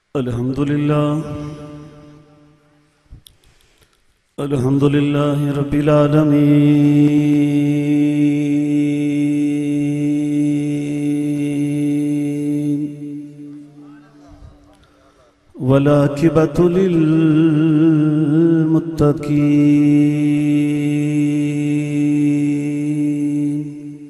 الحمد لله رب العالمين والعاقبة للمتقين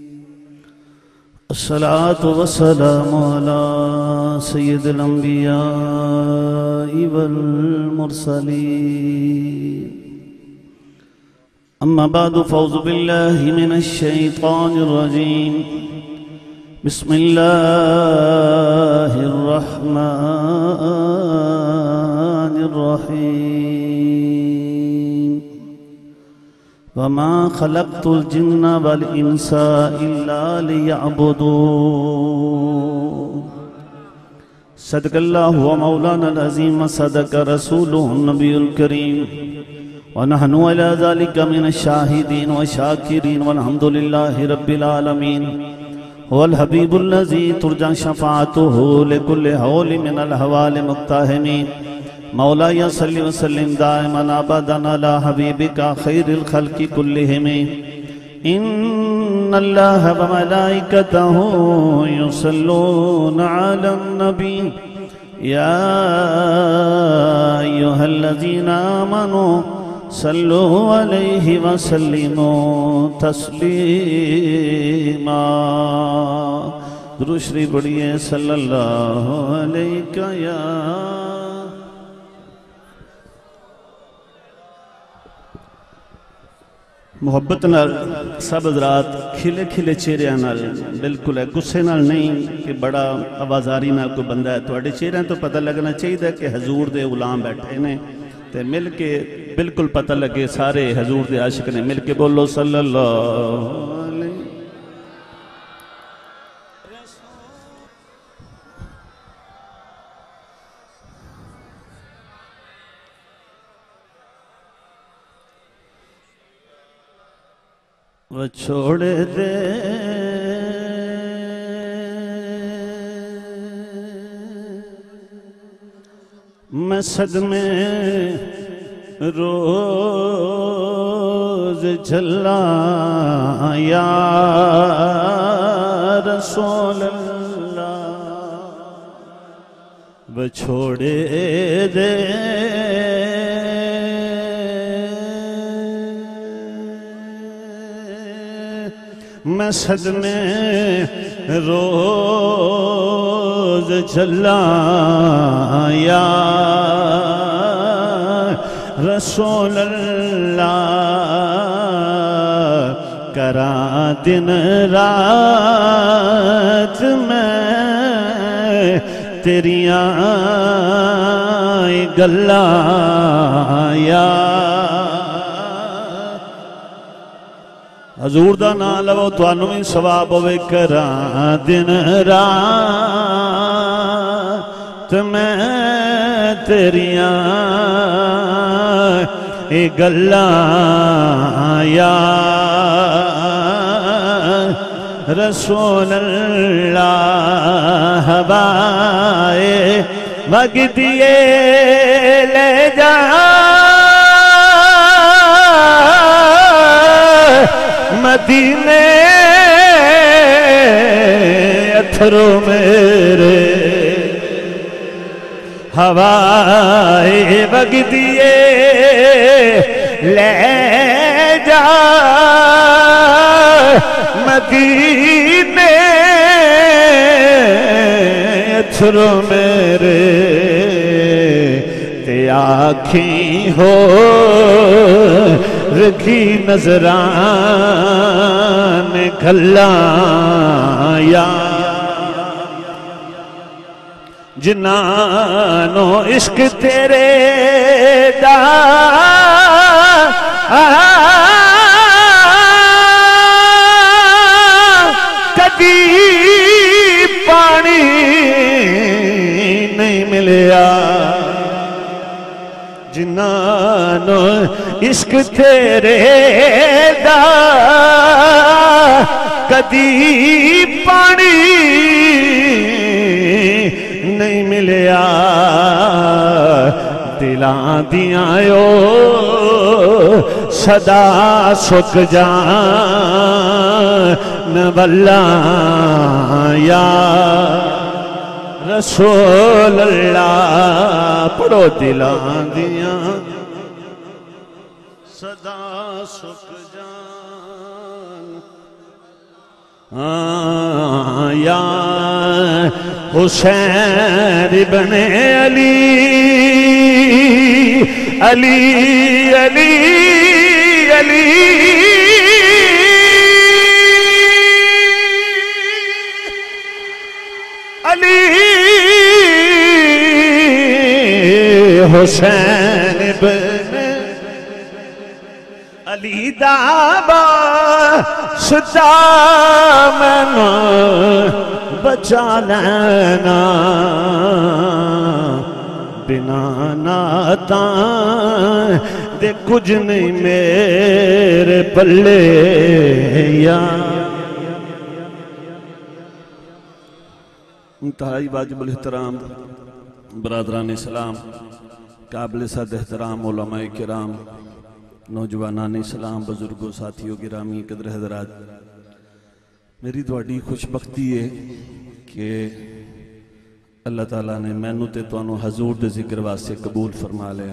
الصلاة والسلام على سيد الأنبياء والمرسلين أما بعد فأعوذ بالله من الشيطان الرجيم بسم الله الرحمن الرحيم وما خلقت الجن والإنس إلا ليعبدون صدق الله ومولانا العظيم صدق رسوله النبي الكريم ونحن على ذلك من الشاهدين والشاكرين والحمد لله رب العالمين هو الحبيب الذي ترجى شفاعته لكل حول من الحوال مقتحمين مولاي صل وسلم دائما ابدا على حبيبك خير الخلق كلهم ان الله وملائكته يصلون على النبي يا ايها الذين امنوا صلوا عليه وسلموا تسلیما درود شریف پڑھیے صلی اللہ علیہ یا محبت نال سب حضرات کھلے کھلے چہرے نال بالکل ہے غصے نال نہیں کہ بڑا آوازاری نال کوئی بندہ ہے تواڈے چہرے تو پتہ لگنا چاہیے کہ حضور دے غلام بیٹھے نے تے مل کے بالکل پتہ لگے سارے حضور دے عاشق نے مل کے بولو صلی اللہ علیہ وہ چھوڑ دے میں صدمے روز جھلا یا رسول اللہ وہ چھوڑے دے میں صدمے روز جھلا یا رسول اللہ کرا دن رات میں تیریاں گلاں یا حضور دا نام لو توانو بھی ثواب ہوئے کرا دن رات میں تیریاں گلاں یا رسول اللہ ہوائے مگدیے لے جا مدینے اتھرو میرے ہوائے وگدیے لے جا مدینے اتھرو میرے تے آنکھیں ہو رکھی نظران کھلاں یا جنانو عشق تیرے دا کبھی پانی نہیں ملیا جنانو عشق تیرے دا کبھی پانی نہیں ملیا دلاں دیاں صدا سک جان واللہ یا رسول اللہ پڑھو دلاں دیاں صدا سک جان یا حسین ابن علی علی علی علی علی حسین ابن علی دابا ستا میں بچا لینا بنا ناتاں دے کچھ نہیں میرے پلے یا انتہائی واجب الاحترام برادران اسلام قابل صد احترام علماء کرام نوجوانان اسلام بزرگوں ساتھیوں گرامی قدر حضرات میری تواڈی خوش بختی ہے کہ اللہ تعالیٰ نے مینوں تے تانوں حضور دے ذکر واسطے قبول فرما لیا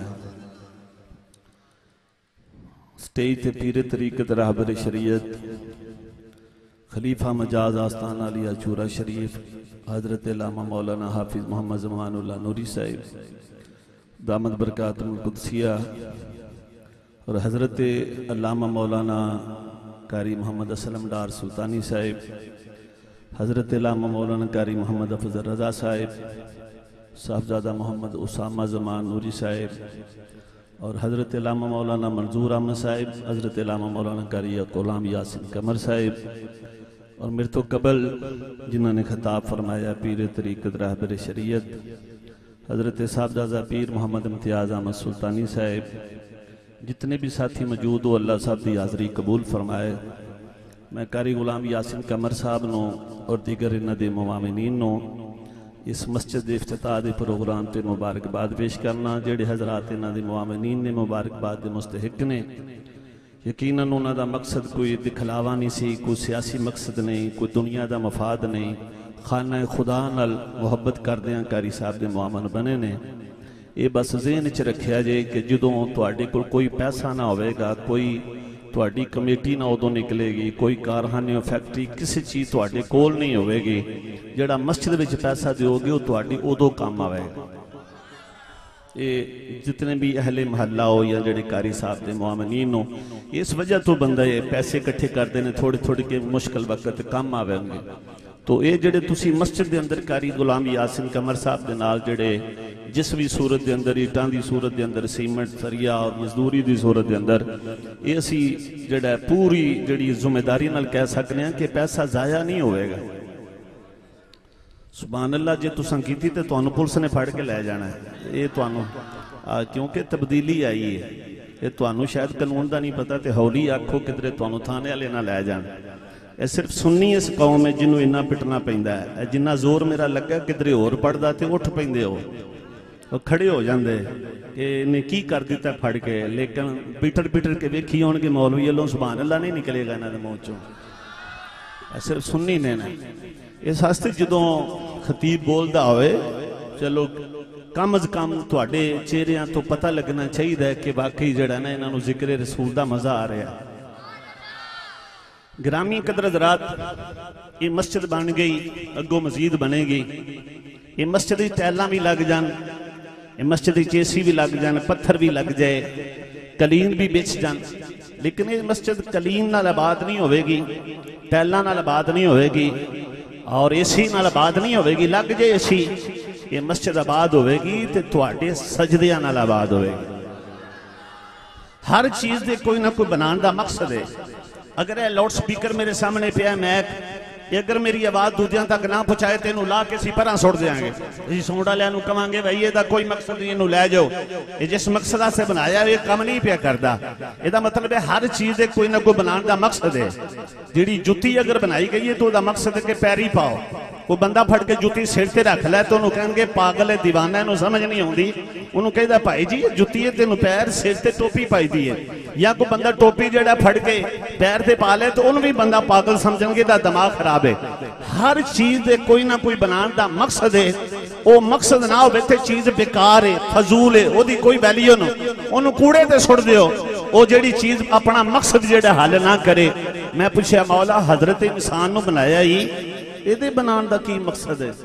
سٹیج تے پیر طریقت راہبر شریعت خلیفہ مجاز آستانہ علیہ چورا شریف حضرت علامہ مولانا حافظ محمد زمان اللہ نوری صاحب دامت برکاتم القدسیہ اور حضرت علامہ مولانا قاری محمد اسلم ڈار سلطانی صاحب حضرت علامہ مولانا قاری محمد افضل رضا صاحب صاحبزادہ محمد اسامہ زمان نوری صاحب اور حضرت علامہ مولانا منظور احمد صاحب حضرت علامہ مولانا قاری غلام یاسین قمر صاحب اور میرے تو قبل جنہوں نے خطاب فرمایا پیر طریقت راہبر شریعت حضرت صاحبزادہ پیر محمد امتیاز احمد سلطانی صاحب جتنے بھی ساتھی موجود ہو اللہ صاحب دی حاضری قبول فرمائے میں قاری غلام یاسین قمر صاحب نو اور دیگر انہاں دے معاونین نو اس مسجد دے افتتاح دے پروگرام تے مبارکباد پیش کرنا جڑے حضرات انہاں دے معاونین نے مبارکباد دے مستحق نے یقیناً انہاں دا مقصد کوئی دکھلاوا نہیں سی کوئی سیاسی مقصد نہیں کوئی دنیا دا مفاد نہیں خانہ خدا نال محبت کردیاں قاری صاحب دے معاون بنے نے یہ بس ذہن چ رکھیا جائے کہ جدوں تواڈے کول کوئی پیسہ نہ ہوئے گا کوئی تواڈی کمیٹی نہ ادوں نکلے گی کوئی کارخانے فیکٹری کسی چیز تواڈے کول نہیں ہوئے گی جڑا مسجد وچ پیسہ دیو گے وہ تواڈی ادوں کام آئے گا یہ جتنے بھی اہل محلہ ہو یا جڑے قاری صاحب دے معاونین ہو اس وجہ تو بندہ یہ پیسے کٹھے کر دینے تھوڑے تھوڑے کے مشکل وقت کام آوے ہوں گے تو یہ جڑے تسی مسجد دے اندر قاری غلام یاسین قمر صاحب دے نال جڑے جس بھی صورت دے اندر ایٹاں دی صورت دے اندر سیمنٹ سریا اور مزدوری دی صورت دے اندر یہ اسی جڑا پوری جڑی ذمہ داری نال کہہ سکنے ہیں کہ پیسہ ضائع نہیں ہوئے گا سبحان اللہ جے تساں کیتی تے تانوں پولیس نے پھڑ کے لے جانا ہے یہ تانوں کیونکہ تبدیلی آئی ہے یہ تانوں شاید قانون دا نہیں پتا تے ہولی آکھو کدھرے تانوں تھانے والے نہ لے جان یہ صرف سنی اس قوم ہے جنوں اتنا پٹنا پیندا ہے جنہ زور میرا لگا کدھرے اور پڑھدا تے اٹھ پیندے ہو کھڑے ہو جاندے کہ انہیں کی کر دیتا پھڑ کے لیکن پیٹر پیٹر کے ویکھی ہون کے مولوی اللہ سبحان اللہ نہیں نکلے گا انہاں دے منہ چوں صرف سنی نے اس واسطے جدوں خطیب بولدا ہوئے چلو کم از کم تواڈے چہریاں تو پتہ لگنا چاہیے کہ واقعی جڑا نا انہاں نوں ذکر رسول دا مزہ آ رہا ہے گرامی قدر حضرات یہ مسجد بن گئی اگوں مزید بنے گی یہ مسجد ٹیلاں بھی لگ جان یہ مسجد چیسی بھی لگ جان پتھر بھی لگ جائے کلین بھی بچ جان لیکن یہ مسجد کلین نال آباد نہیں ہوئے گی ٹیلاں نال آباد نہیں ہوئے گی اور اسی نال آباد نہیں ہوئے گی لگ جائے اسی یہ مسجد آباد ہوئے گی تے تواڈے سجدیاں نال آباد ہوئے گی ہر چیز دے کوئی نہ کوئی بنان دا مقصد ہے اگر یہ لاؤڈ سپیکر میرے سامنے پہ ہے میک اگر میری آواز دوجیاں تک نہ پہنچائے تو انہوں لا کے سی پرہاں سوڑ دیں گے اسی سونڈا لے انہوں کمان گے بھائی یہ دا کوئی مقصد نہیں انہوں لے جاؤ یہ جس مقصدہ سے بنایا یہ کم نہیں پیا کردہ یہ دا مطلب ہے ہر چیز کوئی نہ کوئی بنان دا مقصد ہے جیڑی جتی اگر بنائی گئی ہے تو دا مقصد ہے کہ پیری پاؤ کوئی بندہ پھڑ کے جتی سر تے رکھ لے تو انہوں کہیں گے پاگل ہے دیوانہ ہے انہوں سمجھ نہیں ہوندی انہوں کہہ دا بھائی جی جتی ہے تینوں پیر سر تے ٹوپی پائی دی ہے یا کوئی بندہ ٹوپی جڑا پھڑ کے پیر تے پا لے تو انہوں بھی بندہ پاگل سمجھیں گے دا دماغ خراب ہے ہر چیز دے کوئی نہ کوئی بنان دا مقصد ہے وہ مقصد نہ ہو بیٹھے چیز بیکار ہے فضول ہے وہ دی کوئی ویلیو نو انہوں کوڑے تے سڑ دیو وہ جڑی چیز اپنا مقصد جڑا حل نہ کرے میں پوچھا مولا حضرت انسان نو بنایا ہی یہ دے بنان دا کی مقصد ہے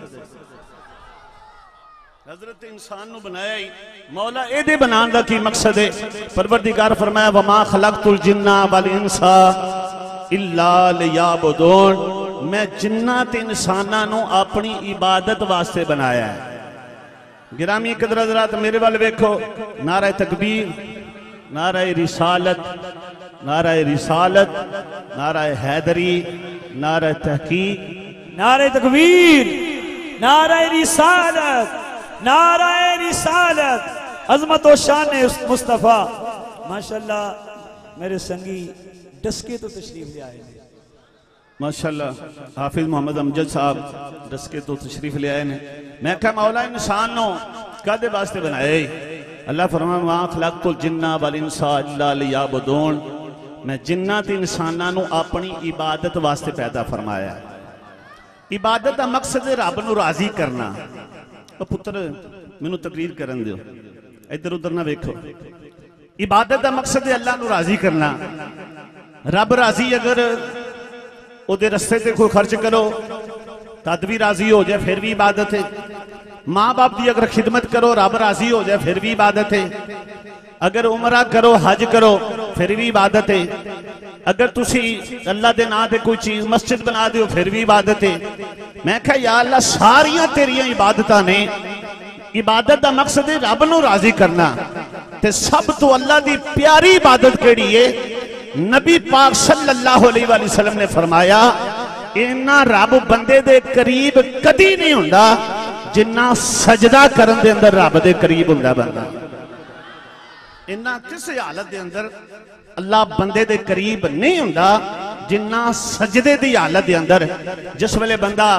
حضرت انسان نو بنایا ہی مولا اے دے بنان دا کی مقصد ہے پروردگار فرمایا وما خلقت الجنہ والانسا الا لیعبدون میں جنات انسانہ نو اپنی عبادت واسطے بنایا ہے گرامی قدر حضرات میرے والے ویکھو نعرہ تکبیر نعرہ رسالت نعرہ رسالت نعرہ حیدری نعرہ تحقیق نعرہ تکبیر نعرہ رسالت نعرہ رسالت عظمت و شان مصطفیٰ ماشاءاللہ میرے سنگی ڈسکے تو تشریف لے آئے ہیں ماشاءاللہ حافظ محمد امجد صاحب ڈسکے تو تشریف لے آئے ہیں میں کہا مولا انسان نو کدے واسطے بنائے اللہ فرمایا وَمَا خَلَقْتُ الْجِنَّ وَالْإِنسَ إِلَّا لِيَعْبُدُونَ میں جنات انسانہ نو اپنی عبادت واسطے پیدا فرمایا ہے عبادت کا مقصد ہے رب نو راضی کرنا پتر مینوں تقریر کرن دیو ادھر ادھر نہ ویکھو عبادت کا مقصد ہے اللہ نو راضی کرنا رب راضی اگر او دے رستے تے کوئی خرچ کرو تد بھی راضی ہو جائے پھر بھی عبادت ہے ماں باپ دی اگر خدمت کرو رب راضی ہو جائے پھر بھی عبادت ہے اگر عمرہ کرو حج کرو پھر بھی عبادت ہے اگر تسی اللہ دے نا دے کوئی چیز مسجد بنا دیو پھر بھی عبادت ہے میں کہا یا اللہ ساریاں تیریاں عبادتاں نے عبادت دا مقصد ہے رب نو راضی کرنا تے سب تو اللہ دی پیاری عبادت کیڑی ہے نبی پاک صلی اللہ علیہ وآلہ وسلم نے فرمایا اینا رب بندے دے قریب کدی نہیں ہوندہ جنہ سجدہ کرن دے اندر رب دے قریب ہوندہ بندہ اینا کسی حالت دے اندر اللہ بندے دے قریب نہیں ہوندہ جنہ سجدے دی حالت دے اندر جس ویلے بندہ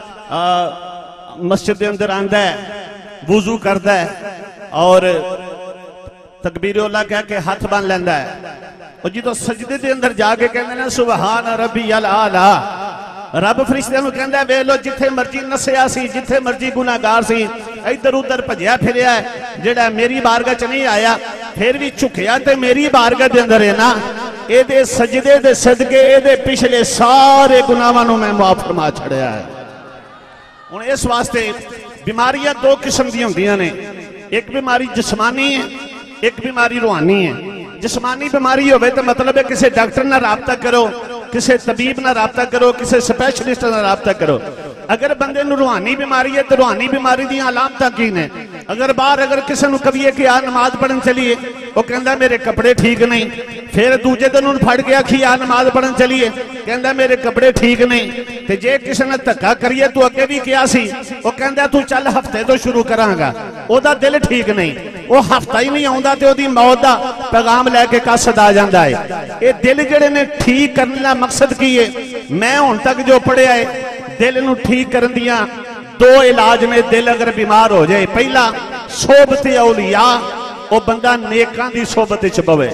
مسجد دے اندر آندہ ہے وضو کردہ ہے اور تکبیر اللہ کہہ کے ہاتھ بان لیندہ ہے اور جی تو سجدے دے اندر جا کے کہنے نا سبحان ربی العالی رب فرشتے میں کہندہ ہے ویلو جتھے مرجی نسیا سی جتھے مرجی گناہگار سی ادھر ادھر بھجیا پھریا ہے جڑا میری بارگاہ چ نہیں آیا پھر بھی چکیا تے میری بارگاہ دے اندر ہے نا اے دے سجدے دے صدقے اے دے پچھلے سارے گناہوں میں معاف فرما چھڑیا ہے ہن اس واسطے بیماریاں دو قسم دی ہوندیاں نے ایک بیماری جسمانی ہے ایک بیماری روحانی ہے جسمانی بیماری ہوئے تو مطلب ہے کسی ڈاکٹر نہ رابطہ کرو کسی طبیب نہ رابطہ کرو کسی سپیشلسٹ نہ رابطہ کرو اگر بندے نو روحانی بیماری ہے تو روحانی بیماری دی علامتاں کی نے اگر باہر اگر کسی نو کبھی ہے کہ آ نماز پڑھن چلیے وہ کہندہ میرے کپڑے ٹھیک نہیں پھر دوجے دن ان پھڑ گیا کہ آ نماز پڑھن چلیے کہندہ میرے کپڑے ٹھیک نہیں تے جے کسی نے تکا کریے تو اگے بھی کیا سی وہ کہندہ تو چل ہفتے تو شروع کران گا او دا دل ٹھیک نہیں وہ ہفتہ ہی نہیں آؤں تے او دی موت دا پیغام لے کے قصد آ جاندہ ہے اے دل جڑے نے ٹھیک کرنا مقصد کیے میں ان تک جو پڑھے آئے دل نو ٹھیک کرن دیا دو علاج میں دل اگر بیمار ہو جائے پہلا صحبت اولیاء وہ بندہ نیکاں دی صحبت چبوے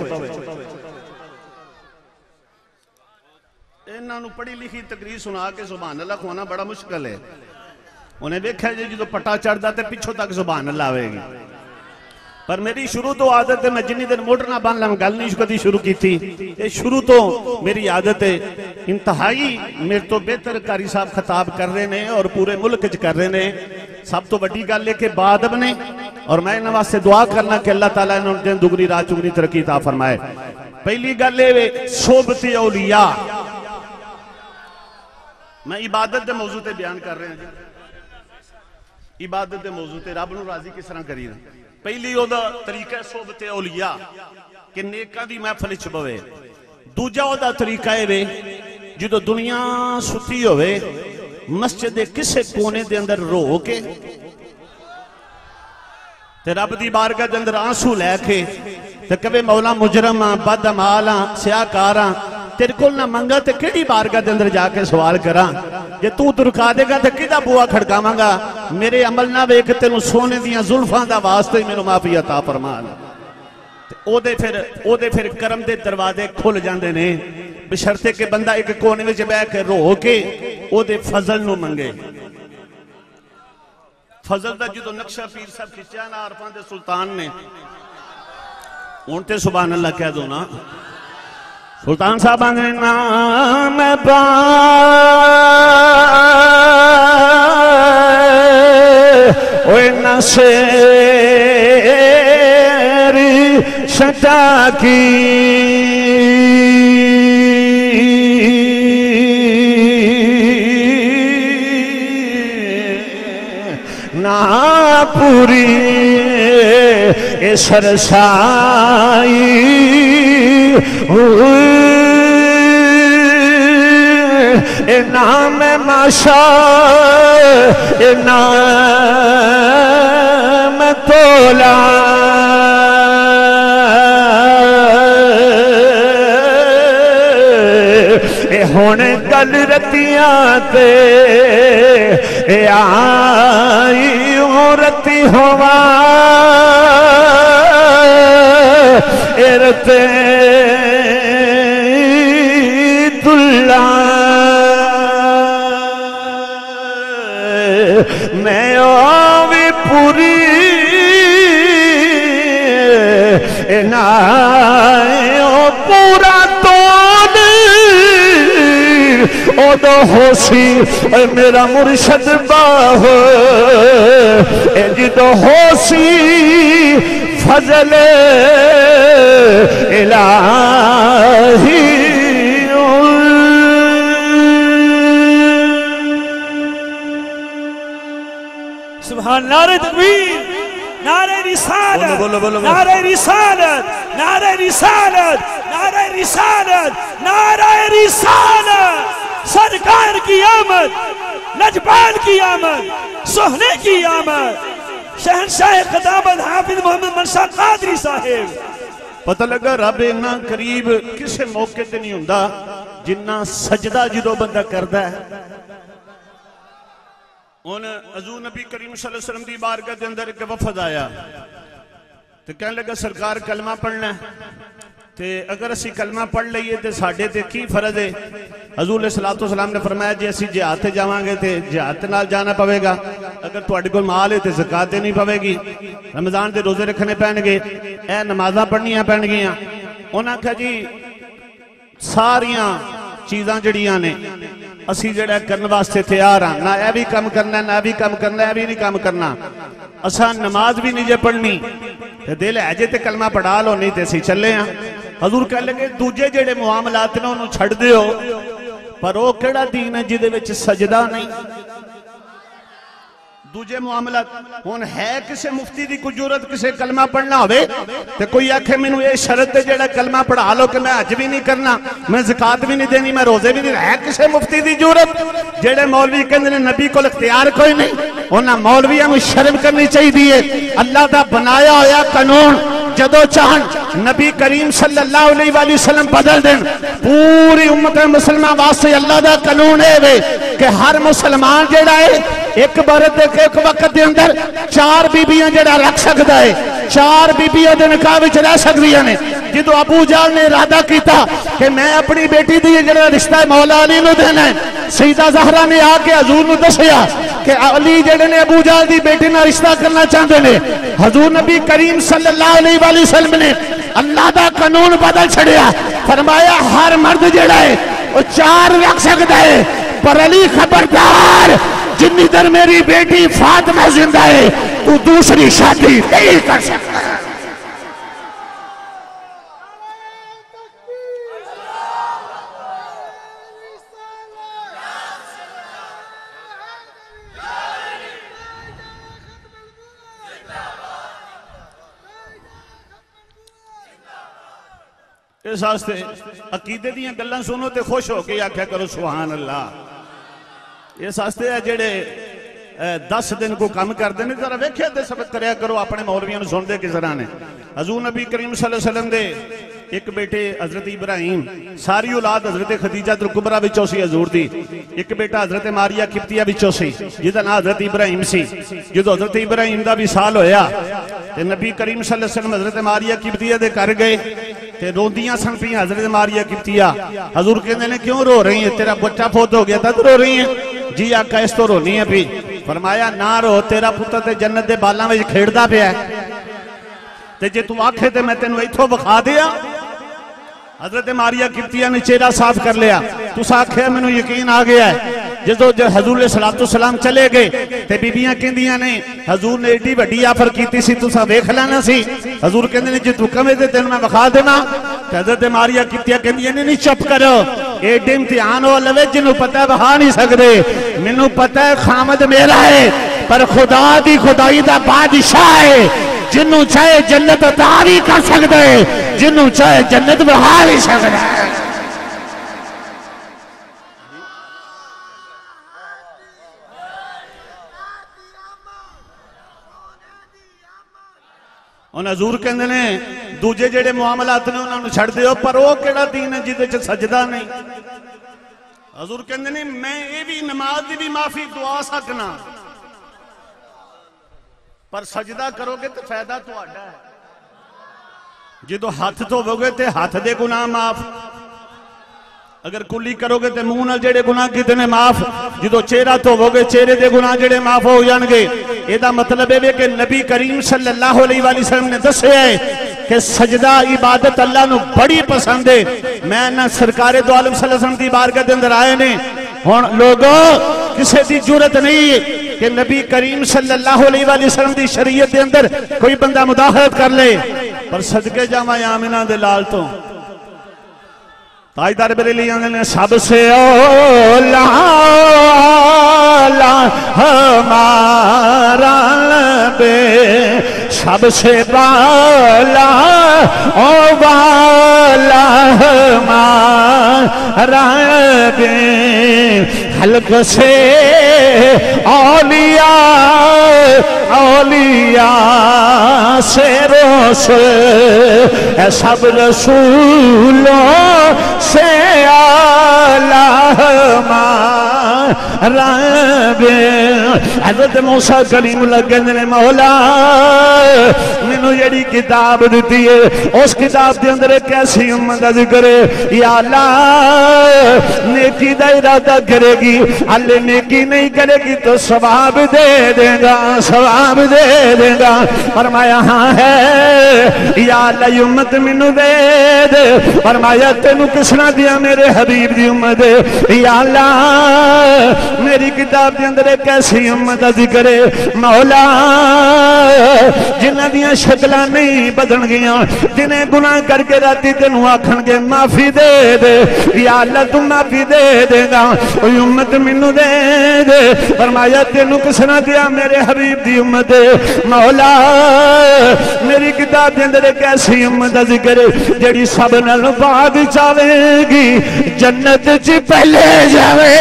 انہاں نو پڑھی لکھی تقریر سنا کے سبحان اللہ کھونا بڑا مشکل ہے انہیں دیکھا جی جو پٹا چڑھ داتے پیچھو تک سبحان اللہ ہوئے گی پر میری شروع تو عادت ہے میں جنہی دن موٹر نہ بان لیں گل نہیں کدی شروع کی تھی یہ شروع تو میری عادت ہے انتہائی میرے تو بہتر قاری صاحب خطاب کر رہے ہیں اور پورے ملک کر رہے ہیں سب تو بڑی گل لے کے بعد بنے اور میں انہوں واسطے دعا کرنا کہ اللہ تعالیٰ انہوں نے دگنی رات چگنی ترقی عطا فرمائے پہلی گل ہے صحبت اولیاء میں عبادت دے موضوع تے بیان کر رہے ہیں عبادت دے موضوع تے رب نو راضی کس طرح کری رہے پہلی او دا طریقہ ہے صحبت اولیاء کہ نیکاں دی محفل وچ بوے دوجا او دا طریقہ ہے جدو دنیا ستی ہوئے مسجد کسے کونے دے اندر رو کے تے رب دی بارگاہ دے اندر آنسو لے کے تے کبھی مولا مجرماں بدعمالاں سیاکاراں تیرے کول نہ منگا تے کیڑی بارگاہ دے اندر جا کے سوال کراں جے تو ترکا دے گا تے کدھا بوا کھڑکاواں گا میرے عمل نہ ویکھ تینوں سونے دیاں زلفاں دا واسطے ہی مینوں معافی عطا فرمان او دے پھر کرم دے دروازے کھل جاندے نے بشرطے کہ بندہ ایک کونے وچ بیٹھ کے رو کے او دے فضل نو منگے فضل دا جدو نقشہ پیر صاحب کھچیا نا عارفان دے سلطان نے اونتے سبحان اللہ کہہ دو نا سلطان صاحب آنے نام اوے نصیری شتا کی نا پوری اے سرسائی اے نام ماشا اے نام تولا اے ہونے گل رتیاں تے اے آئی عورتی ہوا اے رتے دلہ میں آوی پوری اے نائے او پورا او دو ہوسی اے میرا مرشد باہ اے جدو ہوسی فضل الہی سبحان نعرہ تکبیر نعرہ رسالت نعرہ رسالت نعرہ رسالت نعرہ رسالت نعرہ رسالت سرکار کی آمد نجبان کی آمد سہنے کی آمد شہنشاہ خطابت حافظ محمد منشا قادری صاحب پتہ لگا رب اتنا قریب کسے موقع تے نہیں ہوندا جنہ سجدہ جدو بندہ کردا ہے ان حضور نبی کریم صلی اللہ علیہ وسلم دی بارگاہ دے اندر ایک وفد آیا تو کہنے لگا سرکار کلمہ پڑھنا ہے تے اگر اسی کلمہ پڑھ لئیے تے ساڑھے تے کی فرض ہے حضور علیہ السلام نے فرمایا جی اسی جہاد تے جاوان گے تے جہاد تے نال جانا پوے گا اگر تو اڈ کو مال ہے تے زکاة نہیں پوے گی رمضان دے روزے رکھنے پہن گے اے نمازہ پڑھنیاں پہن گیاں انہاں کہا جی ساریاں چیزاں جڑیاں نے اسی جڑا کرنے واسطے تیار ہاں نہ اے بھی کم کرنا نہ بھی کم کرنا اے بھی نہیں کم کرنا اساں نماز بھی نہیں جے پڑھنی دل ہے جے تے کلمہ پڑھا لو نہیں تے سی چلے ہیں حضور کہہ لگے دوجے جڑے معاملات نے انہوں چھڑ دے ہو پر وہ کیڑا دین ہے جدے وچ سجدہ نہیں دوجے معاملات ہون ہے کسے مفتی دی کوئی جرت کسے کلمہ پڑھنا ہوئے تے کوئی آکھے میں نے یہ شرط ہے جڑا کلمہ پڑھا لو کہ میں حج بھی نہیں کرنا میں زکاة بھی نہیں دینی میں روزے بھی نہیں ہے کسے مفتی دی جرت جڑے مولوی کہندے نبی کو اختیار کوئی نہیں انہاں مولویاں میں شرم کرنی چاہیے دیئے اللہ دا بنایا ہویا قانون جدو چاہن نبی کریم صلی اللہ علیہ وآلہ وسلم بدل دیں پوری امت مسلمان واسطے اللہ دا قانون ہے کہ ہر مسلمان جڑا ہے ایک بارت ایک وقت دے اندر 4 بیبیاں جڑا رکھ سکتا ہے 4 بیبیاں دے نکاح وچ رہ سکدیاں نے جدو ابو جہل نے ارادہ کیتا کہ میں اپنی بیٹی دی جڑا رشتہ مولا علی نو دینا ہے سیدہ زہرا نے آ کے حضور نو دسیا کہ علی جڑے نے ابو جہل دی بیٹی نال رشتہ کرنا چاہندے نے حضور نبی کریم صلی اللہ علیہ وآلہ وسلم نے اللہ دا قانون بدل چھڑیا فرمایا ہر مرد جڑا ہے وہ 4 رکھ سکتا ہے پر علی خبردار جنی در میری بیٹی فاطمہ زندہ ہے تو دوسری شادی نہیں کر سکتا اس واسطے عقیدے دیاں گلاں سنو تے خوش ہو کے آکھیا کرو سبحان اللہ اس واسطے جڑے 10 دن کو کام کر دینے ذرا ویکھیا تے ثبت کریا کرو اپنے مولویاں نوں سن دے کس طرح نے حضور نبی کریم صلی اللہ علیہ وسلم دے ایک بیٹے حضرت ابراہیم، ساری اولاد حضرت خدیجہ الکبریٰ وچوں سی حضور دی، ایک بیٹا حضرت ماریہ قبطیہ وچوں سی جہدا نام حضرت ابراہیم سی۔ جدو حضرت ابراہیم دا وصال ہویا تے نبی کریم صلی اللہ علیہ وسلم حضرت ماریہ قبطیہ دے گھر گئے تے روندیاں سن پی حضرت ماریہ قبطیہ۔ حضور کہندے نے کیوں رو رہی ہیں؟ تیرا بچہ فوت ہو گیا تھا تو رو رہی ہیں؟ جی آقا اس تو رونی ہے بھی۔ فرمایا نہ رو، تیرا پتر تے جنت دے بالاں وچ کھیڑدا پیا ہے، تے جے تو آکھے تے میں تینوں ایتھوں بخا دیا۔ حضرت ماریہ قبطیہ نے چہرہ صاف کر لیا، تُس آکھے مینوں یقین آ گیا ہے۔ جدو حضور علیہ السلام چلے گئے تے بیبیاں کہندیاں نے حضور نے ایڈی وڈی آفر کیتی سی، تساں ویکھ لینا سی۔ حضور کہندے نے جے تو کہے تے تینوں میں بخا دینا۔ تے حضرت ماریہ قبطیہ کہندیاں نے نہیں چپ کرو، ایڈے امتحان ہو لوے جنوں پتہ ہے بخا نہیں سکدے، مینوں پتہ ہے خامد میرا ہے پر خدا دی خدائی دا بادشاہ ہے، جنوں چاہے جنت عطا بھی کر سکدے، جنوں چاہے جنت بخا بھی سکدے۔ اور حضور کہندے نے دوجے جڑے معاملات نے انہاں نوں چھڑ دیو، پر وہ کیڑا دین ہے جدے وچ سجدہ نہیں؟ حضور کہندے نے میں یہ بھی نماز دی بھی معافی دعا سکنا، پر سجدہ کرو گے تو فائدہ تہاڈا ہے۔ جدو ہاتھ دھوو گے تے ہاتھ دے گناہ معاف، اگر کلی کرو گے تے منہ نال جڑے گناہ کیتے نے معاف، جدو چہرہ دھوو گے چہرے دے گناہ جڑے معاف ہو جان گے۔ یہ مطلب ہے کہ نبی کریم صلی اللہ علیہ وآلہ وسلم نے دسے ہے کہ سجدہ عبادت اللہ نو بڑی پسند ہے۔ میں نہ سرکار دو عالم صلی اللہ علیہ وسلم دی بارگاہ دے اندر آئے نے، ہن لوگوں کسے دی جرت نہیں کہ نبی کریم صلی اللہ علیہ وآلہ وسلم دی شریعت دے اندر کوئی بندہ مداخلت کر لے، پر صدقے جاواں آمنہ دے لال تو تاجدار بریلیاں نے سب سے اولا ہمارا بے، سب سے بالا او بالا ہمارا بے، حلق سے اولیاء سے رسول، سب رسولوں سے اعلیٰ ہمارا بے۔ حضرت موسیٰ کلیم اللہ کہندے نے مولا مینوں جڑی کتاب دتی ہے اس کتاب دے اندر ایک ایسی امت دا ذکر ہے، یا اللہ نیکی دا ارادہ کرے گی، اللہ نیکی نہیں کرے گی تو ثواب دے دے گا، ثواب دے دے گا۔ فرمایا ہاں ہے، یا اللہ یہ امت مینوں دے دے۔ فرمایا تینوں کس نے دیا؟ میرے حبیب دی امت ہے۔ یا اللہ میری کتاب دے اندر ایک ایسی امت دا ذکر ہے مولا جنہاں دیاں شکلاں نہیں بدل گیاں، جنہیں گناہ کر کے راتی تینوں آکھن گے معافی دے دے، یا اللہ تم معافی دے دے گا، اوہ امت مینوں دے دے۔ فرمایا تینوں کس نے دیا؟ میرے حبیب دی امت ہے۔ مولا میری کتاب دے اندر ایک ایسی امت دا ذکر ہے جڑی سب نال بعد چاہے گی جنت چ پہلے جاوے،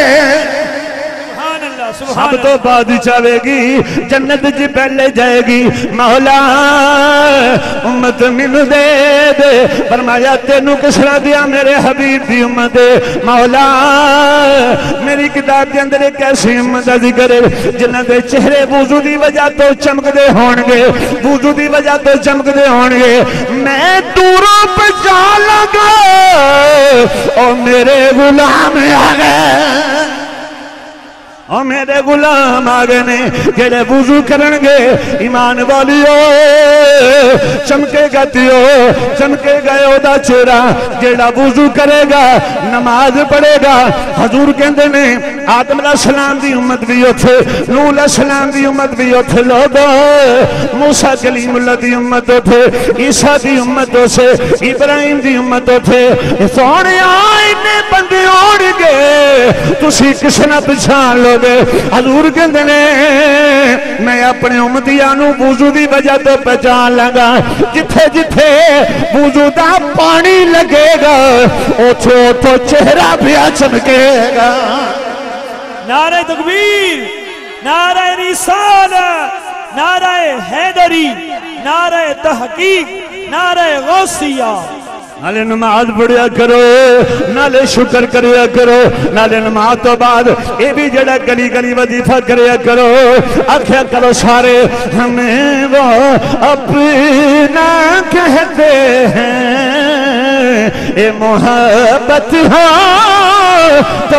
سب تو بعد چاہے گی جنت جی پہلے جائے گی۔ مولا امت مینوں دے دے۔ فرمایا تینوں کس نے دیا؟ میرے حبیب دی امت ہے۔ مولا میری کتاب کے اندر ایک ایسی امت دا ذکر ہے جنہاں دے چہرے وضو دی وجہ تو چمکدے ہون گے، وضو دی وجہ تو چمکدے ہون گے۔ میں دوروں پہ جا لگا اور میرے غلام آ گئے، اور میرے غلام آگے نے جڑے وضو کرنگے ایمان والیو چمکے گا تیو، چمکے گا اودا چہرہ جڑا وضو کرے گا نماز پڑھے گا۔ حضور کہندے نے آدم علیہ السلام دی امت بھی اتھے، نوح علیہ السلام دی امت بھی اتھے، لوگو موسیٰ کلیم اللہ دی امت اتھے، عیسیٰ دی امت اتھے، ابراہیم دی امت اتھے۔ سونے آئینے بندے اوڑ گے تسی کس نہ پچھان لو گے۔ حضور کہندے نے میں اپنے امتیانوں وضو دی وجہ تو پہچان لگا، جتھے جتھے وضو دا پانی لگے گا اوتھے اوتھے چہرہ بھی چمکے گا۔ نعرہ تکبیر، نعرہ رسالت، نعرہ حیدری، نعرہ تحقیق، نعرہ غوثیہ، نالے نماز پڑھیا کرو، نالے شکر کریا کرو، نالے نماز تو بعد اے بھی جڑا گلی گلی وظیفہ کریا کرو، آکھیا کرو سارے ہمیں وہ اپنا کہتے ہیں، اے محبت ہو تو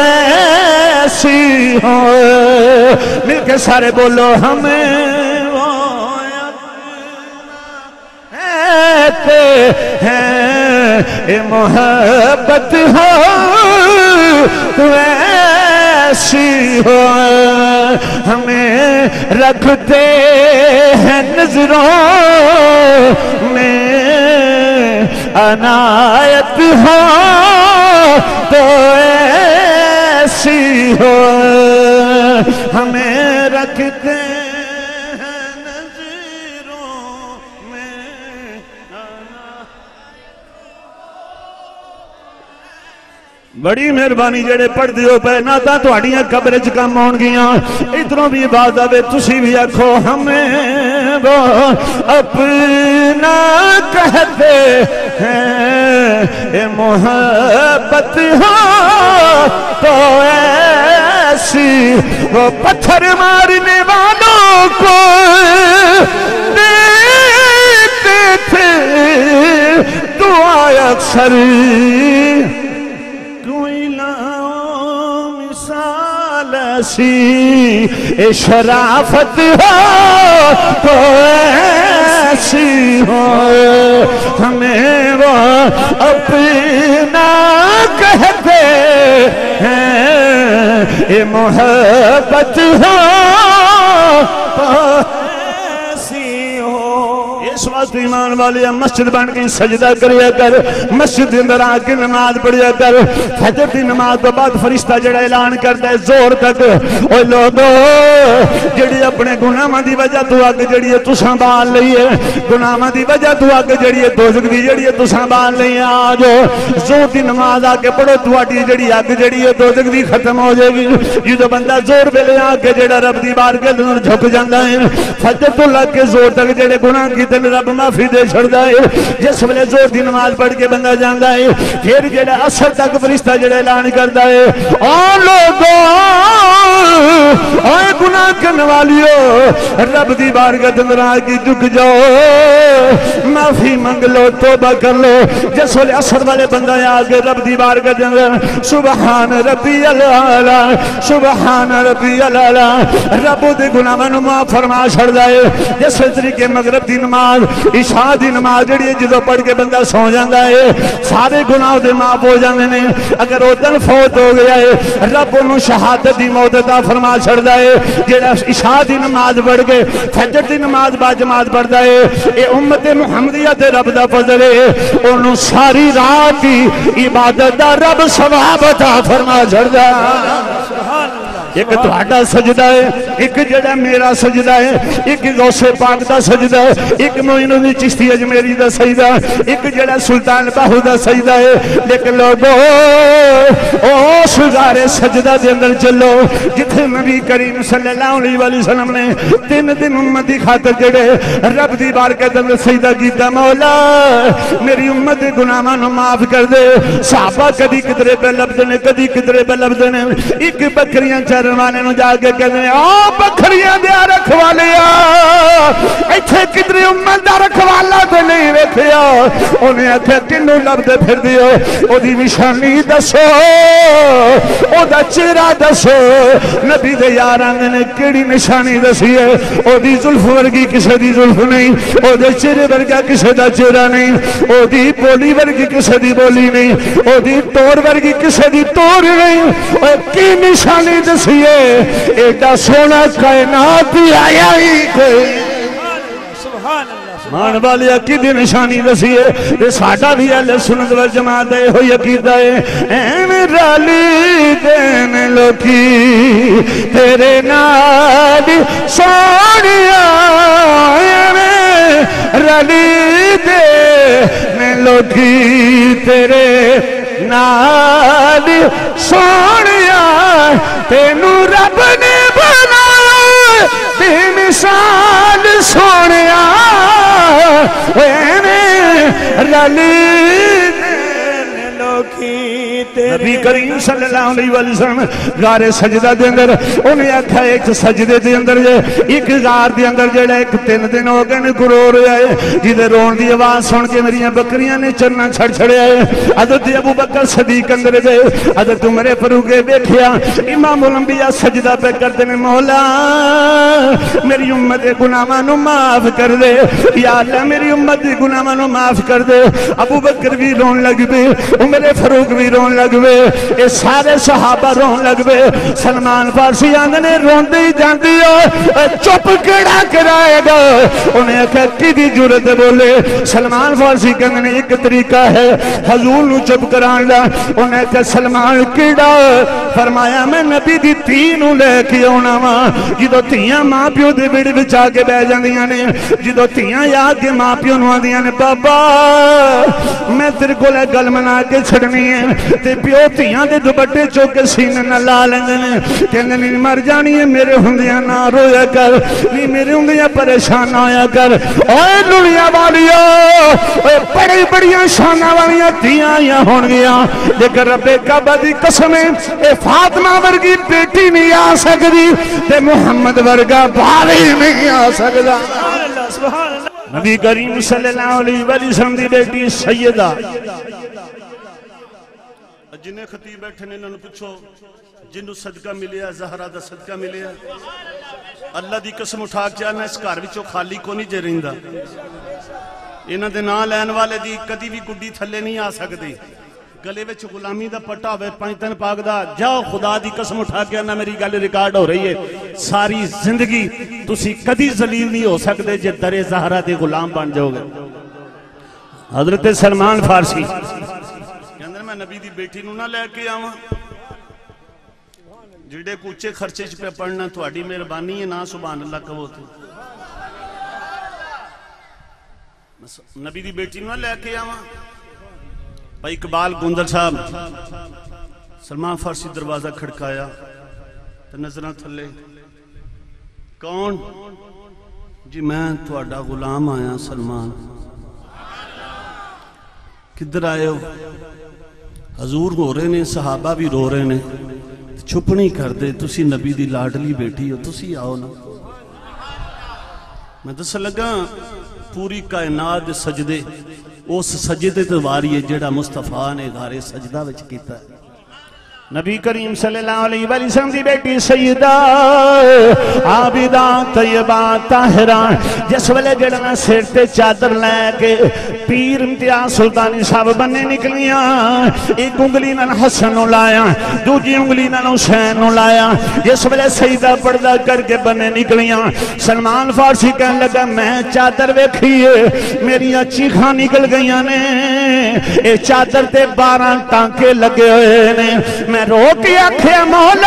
ایسی ہو، مل کے سارے بولو ہمیں وہ کہتے ہیں، اے محبت ہو تو ایسی ہو، ہمیں رکھتے ہیں نظروں میں، عنایت ہو تو ایسی ہو، ہمیں رکھتے ہیں نظروں میں، بڑی مہربانی جڑے پڑھ دیو پہ نہ تا تو اڑیاں قبر چ کم ہون گیاں، ادھروں بھی بات آوے تسی بھی آکھو ہمیں وہ اپنا کہتے ہیں، اے محبت ہو تو ایسی، وہ پتھر مارنے والوں کو دیتے تھے دعا اکثر، کوئی لاؤ مثال ایسی، اے شرافت ہو تو ایسی ہو، ہمیں وہ اپنا کہتے ہیں، اے محبت ہو تو ایسی ہو۔ اس وقت ایمان والے مسجد بن کے سجدہ کریا کر، مسجد اندر آ کے نماز پڑھیا کر، فجر دی نماز تو بعد فرشتہ جڑا اعلان کرتا ہے زور تک، اوے لوگو جڑی اپنے گناہاں دی وجہ تو اگ جڑی ہے تساں بال لئی ہے، گناہاں دی وجہ تو اگ جڑی ہے دوزخ دی جڑی ہے تساں بال لئی ہے، آ جاؤ زور دی نماز آ کے پڑھو، تہاڈی جڑی اگ جڑی ہے دوزخ دی ختم ہو جائے گی۔ جدوں بندہ زور ویلے آ کے جڑا رب دی بارگاہ دے اندر جھک جاندا ہے، فجر تو لگ کے زور تک جڑے گناہ کیتے رب معافی دے چھڑدا ہے، جس ویلے زور دی نماز پڑھ کے بندہ جاندا ہے، پھر جڑا اثر تک فرشتہ جڑا اعلان کردا ہے، او لوگو اے گناہ کرنے والیو رب دی بارگاہ دے اندر آ کے جھک جاؤ، معافی منگ لو، توبہ کر لو۔ جس ویلے اثر والے بندہ آ کے رب دی بارگاہ دے اندر سبحان ربی الاعلی سبحان ربی الاعلی رب دے گناہاں نوں معاف فرما چھڑدا ہے۔ جس طریقے مغرب دی نماز عشاء دی نماز جڑی ہے جدوں پڑھ کے بندہ سو جاندا ہے، سارے گناہ دے معاف ہو جاندے نے۔ اگر او دن فوت ہو گیا ہے رب انہوں شہادت دی موت عطا فرما چھڑدا ہے۔ جڑا عشاء دی نماز پڑھ کے فجر دی نماز با جماعت پڑھدا ہے، اے امت محمدیہ تے رب دا فضل ہے، انہوں ساری رات دی عبادت دا رب ثواب عطا فرما چھڑدا ہے۔ ایک تہاڈا سجدہ ہے، ایک جڑا میرا سجدہ ہے، ایک غوث پاک دا سجدہ ہے، ایک معین الدین چشتی اجمیری دا سجدہ ہے، ایک جڑا سلطان باہو دا سجدہ ہے۔ لیکن لوگو اس غار سجدہ دے اندر چلو جتھے نبی کریم صلی اللہ علیہ وسلم نے 3 دن امت دی خاطر جڑے رب دی بارگاہ دے اندر سجدہ کیتا، مولا میری امت دے گناہاں نوں معاف کر دے۔ صحابہ کدی کدرے پہ لبدے نے، کدی کدرے پہ لبدے نے، ایک بکریاں چروانے نو جا کے کہتے ہیں آ بکریاں دیا رکھوالیا، ایتھے کدری امت دا رکھوالا تے نہیں ویکھیا۔ انہیں آکھیا کنوں لبدے پھر دیو، او دی نشانی دسو، او دا چہرہ دسو۔ نبی دے یاراں نے کیڑی نشانی دسی ہے؟ او دی زلف ورگی کسے دی زلف نہیں، او دے چہرے ورگا کسے دا چہرہ نہیں، او دی بولی ورگی کسے دی بولی نہیں، او دی ٹور ورگی کسے دی ٹور نہیں۔ او کی نشانی دسی ہے؟ ایڈا سونا کائنات آیا ہی کوئی مان والی کی دی نشانی دسی ہے؟ یہ ساڈا بھی اہل سنت والجماعت ہے، ہوئی عقیدہ ہے۔ این رالی دین لوکی تیرے نال سونیا، رالی دین لوکی تیرے نال سونیا، تینو رب نے بنایا بے مثال سونیا، رلی نبی کریم صلی اللہ علیہ وسلم غار سجدہ دے اندر انہیں آکھا ایک سجدے دے اندر ایک غار دے اندر جڑا ایک 3 دن ہو گئے کو رو رہا ہے جدے رون دی آواز سن کے میری بکریاں نے چرنا چھڑ چھڑیا ہے حضرت ابو بکر صدیق اندر گئے حضرت عمر فاروق بیٹھیا امام الانبیاء سجدہ پہ کرتے ہیں مولا میری امت دے گناہاں نو معاف کر دے یا اللہ میری امت دے گناہاں نو معاف کر دے ابو بکر بھی رون لگ پے عمر فاروق بھی رون لگ پے اے سارے صحابہ رون لگ پے سلمان فارسی آندے نے روندے ہی جاندی ہو چپ کیڑا کرائے گا انہیں کہا کی جرت بولے سلمان فارسی کہنے نے ایک طریقہ ہے حضور نو چپ کران دا انہیں کہا سلمان کیڑا فرمایا میں نبی دی تینوں لے کے آنا ماں جدو تیاں ماں پیو دے بیڑی بچا کے بہ جاندیاں نے جدو تیاں یاد کے ماں پیو نو آندیاں نے بابا میں تیرے کو لے گل منا کے چھڑنی ہے تے پیو تیاں دے دوپٹے چوکے سینے نہ لا لیندے نے کہندے نہیں مر جانی ہے میرے ہوندیاں نہ رویا کر نہیں میرے ہوندیاں پریشان نہ ہویا کر اوے دنیا والیو اوے بڑی بڑیاں شاناں والیاں تیاں یا ہون گیا لیکن رب کعبہ دی قسم اے فاطمہ ورگی بیٹی نہیں آ سکدی تے محمد ورگا بھائی نہیں آ سکدا نبی کریم صلی اللہ علیہ وسلم دی بیٹی سیدہ جنہیں خطیب بیٹھے نے انہوں پوچھو جنہوں صدقہ ملیا زہرہ دا صدقہ ملیا اللہ دی قسم اٹھا کے آنا اس گھر وچوں خالی کو نہیں جے رہندا انہاں دے نام لین والے دی کدی بھی گڈی تھلے نہیں آ سکدی گلے وچ غلامی دا پٹا ہوئے 5 دن پاک دا جاؤ خدا دی قسم اٹھا کے آنا میری گل ریکارڈ ہو رہی ہے ساری زندگی تسی کدی ذلیل نہیں ہو سکتے جے در زہرہ دے غلام بن جاؤ گے حضرت سلمان فارسی کہندے میں نبی دی بیٹی نو نہ لے کے آواں جڑے کوچے خرچے پہ پڑھنا تھوڑی مہربانی ہے نا سبحان اللہ کہو تو نبی دی بیٹی نو لے کے آواں بھائی اقبال گوندر صاحب سلمان فارسی دروازہ کھڑکایا تو نظرہ تھلے کون جی میں تھوڑا غلام آیا سلمان کدھر آئے ہو حضور رو رہے نے صحابہ بھی رو رہے نے چھپ نہیں کر دے تسی نبی دی لاڈلی بیٹھی ہو تسی آؤ نا میں دس لگا پوری کائنات سجدے اس سجدے دواری ہے جڑا مصطفیٰ نے غار سجدہ وچ کیتا ہے نبی کریم صلی اللہ علیہ وسلم دی بیٹی سیدہ عابدہ طیبہ طاہرہ جس ویلے جڑنا سر تے چادر لے کے پیر امتیاز سلطانی صاحب بننے نکلیاں ایک انگلی نال حسن نو لایا دوجی انگلی نال حسین نو لایا جس ویلے سیدہ پردہ کر کے بننے نکلیاں سلمان فارسی کہنے لگا میں چادر ویکھیے میری چیخاں نکل گئیاں نے اے چادر تے 12 ٹانکے لگے ہوئے نے میں رو کے آکھیا مولا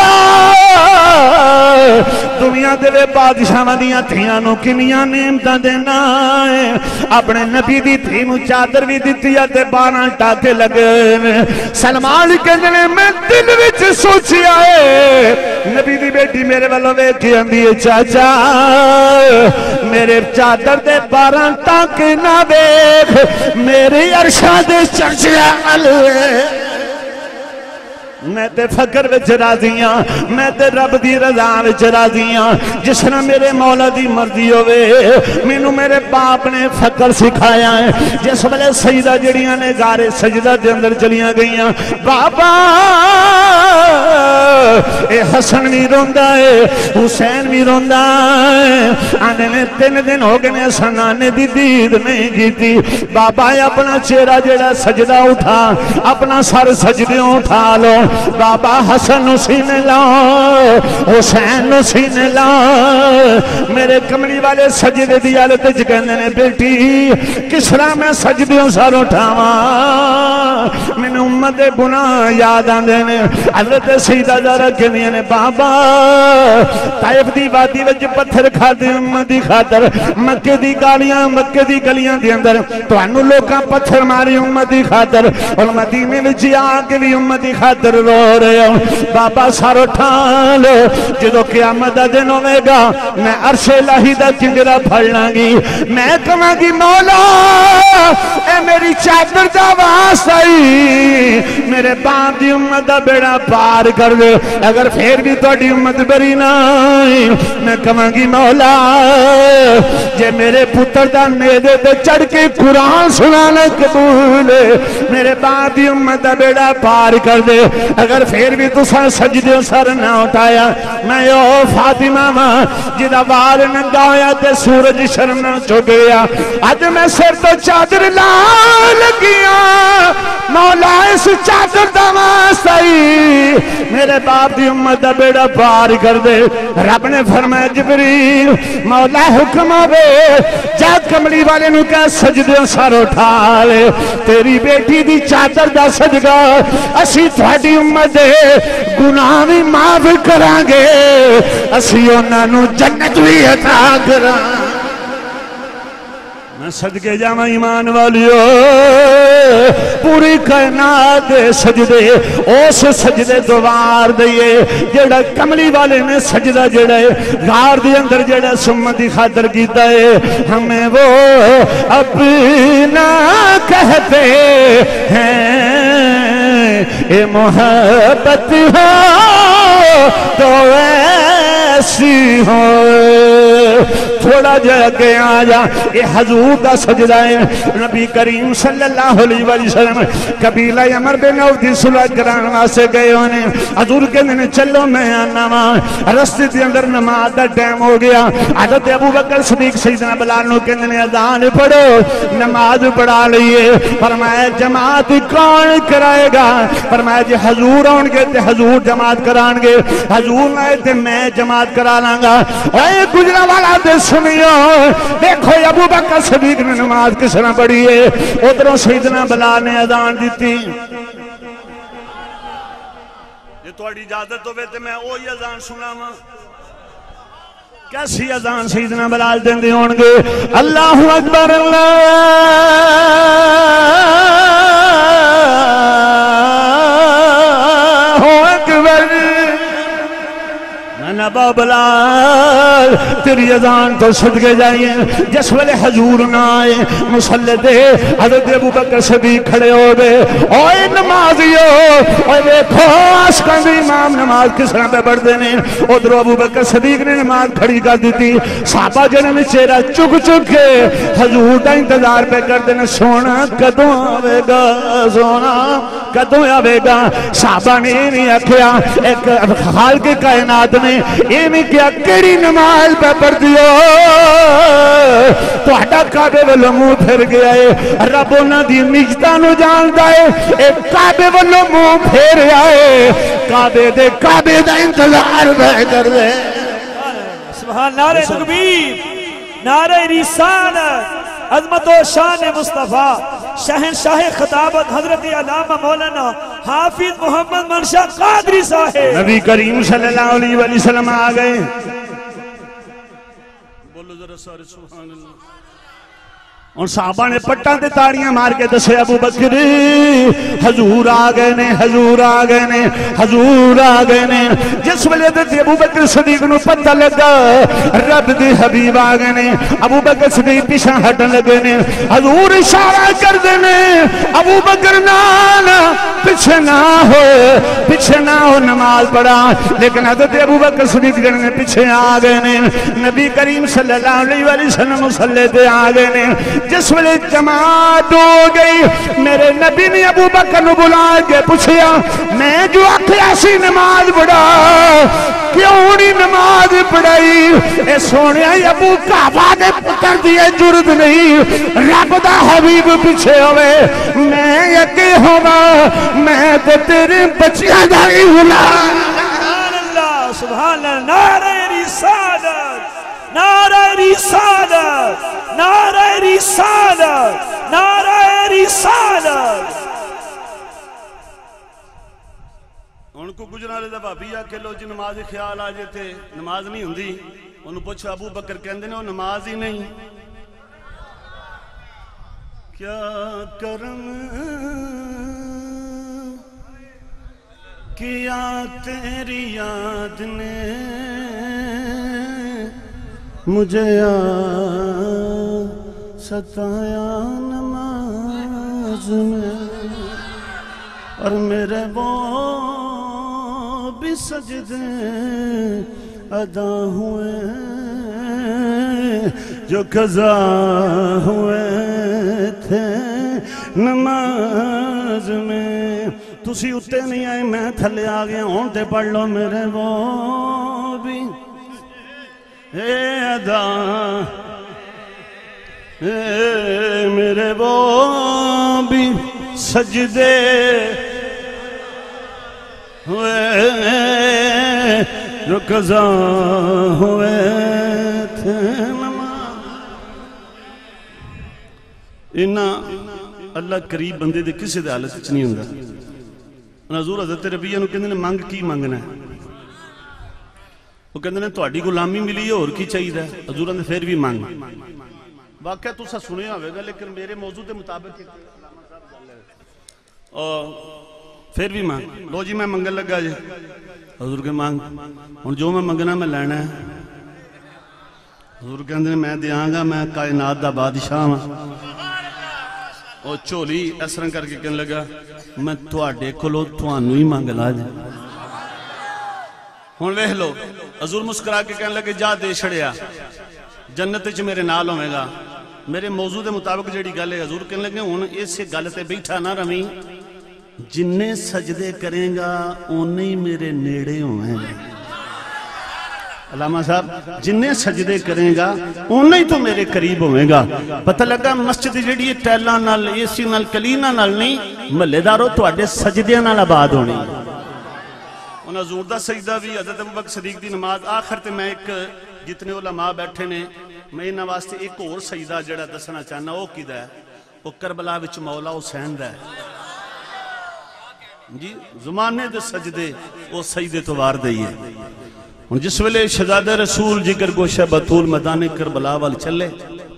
دنیا دے بادشاہ دیاں تھیاں نو کنیاں نعمتاں دینا ہے اپنے نبی دی تھی نو چادر بھی دیتی ہے تے 12 ٹانکے لگے سلمان کہنے میں دل وچ سوچیا ہے نبی دی بیٹی میرے والوں ویکھی آندی ہے چاچا میرے چادر دے 12 ٹانکے نہ ویکھ میرے عرشاں دے چرچیا الوے میں تے فکر وچ راضیاں میں تے رب دی رضا وچ راضیاں جس نے میرے مولا دی مرضی ہوئے مینوں میرے باپ نے فکر سکھایا ہے جس ویلے سیدہ جڑیاں نے غار سجدہ دے اندر چلیاں گئیاں بابا اے حسن بھی روندا ہے حسین بھی روندا ہے آنے میں 3 دن ہو گئے نے سنانے دی دید نہیں کیتی بابا اپنا چہرہ جڑا سجدہ اٹھا اپنا سر سجدیوں اٹھا لو بابا حسن نو سینے لاؤ حسین نو سینے لاؤ میرے کملی والے سجدے دی حالت کہندے نے بیٹی کس طرح میں سجدیوں سر اٹھاواں مینوں امت دے گناہ یاد آندے نے حضرت سیدہ زہرا کہندیاں نے بابا طائف دی وادی وچ پتھر کھادے امت دی خاطر مکے دی گالیاں مکے دی گلیاں دے اندر تانوں لوکاں پتھر ماری امت دی خاطر اور مدینے وچ آ کے بھی امت دی خاطر رو رہے ہو بابا سر اٹھا لو جدو قیامت دا دن ہوئے گا میں عرش الہی دا کنجرا پھڑ لاں گی میں کہاں گی مولا اے میری چادر دا واسطہ میرے باپ دی امت دا بیڑا پار کر دے اگر پھر بھی تہاڈی امت بری نہ میں کہاں گی مولا جے میرے پتر دا نیدے تے چڑھ کے قرآن سنانا قبول میرے باپ دی امت دا بیڑا پار کر دے اگر پھر بھی تساں سجدے سر نہ اٹھایا میں او فاطمہ ماں جدا وال ننگا ہویا تے سورج شرم نہ چک گیا اج میں سر تو چادر لا لگیا مولا اس چادر دا واسطہ میرے باپ دی امت دا بیڑا پار کر دے رب نے فرمایا جبریل مولا حکم ہوے جا کملی والے نو کہہ سجدے سر اٹھا لے تیری بیٹی دی چادر دا صدقہ اسی تہاڈی امت دے گناہ بھی معاف کران گے اسی انہاں نو جنت بھی عطا کران میں صدقے جاواں ایمان والیو پوری کائنات دے سجدے اس سجدے دوار دئیے جڑا کملی والے نے سجدہ جڑا ہے غار دے اندر جڑا سمت دی خاطر کیتا ہے ہمیں وہ اپنا کہتے ہیں اے محبت ہو تو ایسی ہو تھوڑا جگہ آجا اے حضور دا سجدہ ہے نبی کریم صلی اللہ علیہ وسلم قبیلہ عمر بن عوف دی صلح کرانے واسطے گئے انہیں حضور کہنے نے چلو میں آنا وہاں رستے دے اندر نماز دا ٹائم ہو گیا حضرت ابو بکر صدیق سیدنا بلال نو کہنے نے اذان پڑھو نماز پڑھا لئیے فرمایا جماعت کون کرائے گا فرمایا جی حضور آن گے تے حضور جماعت کران گے حضور نہ تے میں جماعت کرا لانگا اے گجرا والا دے سنیو دیکھو ابو بکر صدیق نے نماز کس طرح پڑھی ہے ادھروں سیدنا بلال نے اذان دیتی یہ تھوڑی اجازت ہوئے تے میں اوہی اذان سنا ماں کیسی اذان سیدنا بلال دیں دے ہونگے اللہ اکبر اللہ اکبر نبا بلال تیری اذان تو صدقے جائیں جس والے حضور نہ آئے مسلح دے حضرت ابو بکر صدیق کھڑے ہو گئے اوہ نمازیو اوہ دیکھو عاشقاں دی امام نماز کس طرح پہ بڑھ دینے ادھر ابو بکر صدیق نے نماز کھڑی کر دی تھی صحابہ جنہوں نے چہرہ چک چک کے حضور دا انتظار پہ کر دینے سونا کدوں آوے گا سونا کدوں آوے گا صحابہ نے نہیں آکھیا ایک خالق کائنات نے یہ نہیں کیا کیڑی نماز پہ پڑھ دیو تو ہٹا کعبے والوں منہ پھر گیا ہے رب انہاں دی نجتاں نو جاندا ہے اے کعبے والوں منہ پھیر آئے کعبے دا انتظار بہ کر دے سبحان نعرہ تکبیر نعرہ رسالت عظمت و شان مصطفیٰ شہنشاہ خطابت حضرت علامہ مولانا حافظ محمد منشا قادری صاحب نبی کریم صلی اللہ علیہ وسلم آ گئے بولو ذرا سارے سبحان اللہ اور صحابہ نے پٹاں تے تاڑیاں مار کے دسے ابو بکر حضور آ گئے نے حضور آ گئے نے حضور آ گئے نے جس ویلے تے ابو بکر صدیق نو پتہ لگا رب دے حبیب آ گئے نے ابو بکر صدیق پیچھے ہٹن لگے نے حضور اشارہ کر دے نے ابو بکر نانا پیچھے نہ ہو نماز پڑھا لیکن حضرت ابو بکر صدیق نے پیچھے آ گئے نے نبی کریم صلی اللہ علیہ وسلم مصلی تے آ گئے نے جس ویلے جماعت ہو گئی میرے نبی نے ابو بکر نو بلا کے پوچھیا میں جو آکھیا سی نماز پڑھا کیوں نہیں نماز پڑھائی اے سونیا ابو کعبہ دے پتر دی جرت نہیں رب دا حبیب پیچھے ہوئے میں یکی ہوگا میں تے تیرے بچیاں دائی غلام سبحان اللہ سبحان اللہ نعرہ رسالت نعرہ رسالت نعرہ رسالت نعرہ رسالت ان کو گجرالے دا بھابی آکے لو جی نماز خیال آجے تھے نماز نہیں ہوندی انہوں پوچھا ابو بکر کہندے نے وہ نماز ہی نہیں کیا کرم کیا تیری یاد نے مجھے ستایا نماز نماز میں، اور میرے وہ بھی سجدے ادا ہوئے جو قضا ہوئے تھے نماز میں۔ تسی اتے نہیں آئے، میں تھلے آ گیا، ہون تے پڑھ لو میرے وہ بھی ادا، میرے وہ بھی سجدے ہوئے جو قضا ہوئے تھے نماز۔ انہاں اللہ قریب بندے دے کسی دے حالت چ نہیں ہوندا۔ حضور حضرت ربیہ نو کہندے نے منگ کی منگنا ہے؟ وہ کہندے نے تہاڈی غلامی ملی ہے، اور کی چاہیے؟ حضور نے پھر بھی منگ۔ واقعہ تساں سنیا ہوئے گا، لیکن میرے موضوع کے مطابق پھر بھی مانگ لو جی، میں منگن لگا جی، حضور کے مانگ، ہن جو میں منگنا میں لینا ہے۔ حضور کہندے نے میں دیاں گا، میں کائنات دا بادشاہ ہاں۔ اور چولی اس طرح کر کے کہنے لگا میں تواڈے کولوں تھانوں ہی منگ لا جی۔ ہن ویکھ لو، حضور مسکرا کے کہنے لگے جا دے چھڑیا، جنت وچ میرے نال ہوے گا۔ میرے موضوع دے مطابق جیڑی گل ہے، حضور کہنے لگے ہن اس گل تے بیٹھا نہ رویں، جننے سجدے کریں گا اونے ہی میرے نیڑے ہوئیں گے۔ علامہ صاحب جننے سجدے کریں گا اونے ہی تو میرے قریب ہوئیں گا۔ پتہ لگا مسجد جیڑی ٹیلاں نال، اے سی نال، کلیناں نال نہیں، محلے دارو تواڈے سجدیاں نال آباد ہونی۔ انہاں حضور دا سجدہ بھی، حضرت ابوبکر صدیق دی نماز۔ آخر تے میں ایک جتنے علماء بیٹھے نے، میں انہاں واسطے ایک اور سجدہ جڑا دسنا چاہنا، وہ کیدا ہے؟ وہ کربلا وچ مولا حسین دا ہے جی۔ زمانے دے سجدے وہ سجدے تو وار دئی ہے۔ جس ویلے شہزادہ رسول جگر گوشہ بطول میدان کربلا وال چلے،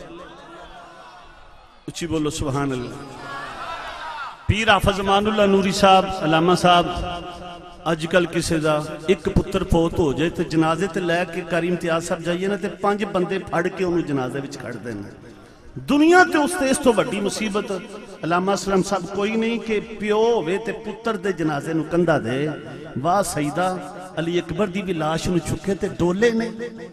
اچھی بولو سبحان اللہ۔ پیر حافظ امان اللہ نوری صاحب، علامہ صاحب، اج کل کسی دا ایک پتر فوت ہو جائے تو جنازے تے لے کے قاری امتیاز صاحب جائیے نا تے 5 بندے پھڑ کے انہوں جنازے وچ کھڑ دینا۔ دنیا تے اس تو بڑی مصیبت علامہ اسلام صاحب کوئی نہیں کہ پیو ہوئے تے پتر دے جنازے نو کندہ دے۔ واہ سیدہ علی اکبر دی بھی لاش نو چکے تے ڈولے نے،